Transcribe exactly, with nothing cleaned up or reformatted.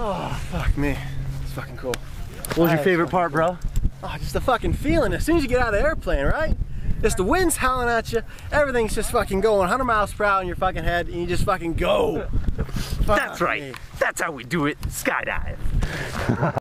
Oh, fuck me. It's fucking cool. What was your favorite part, bro? Oh, just the fucking feeling as soon as you get out of the airplane, right? Just the wind's howling at you, everything's just fucking going one hundred miles per hour in your fucking head, and you just fucking go. That's right. That's how we do it. Skydive.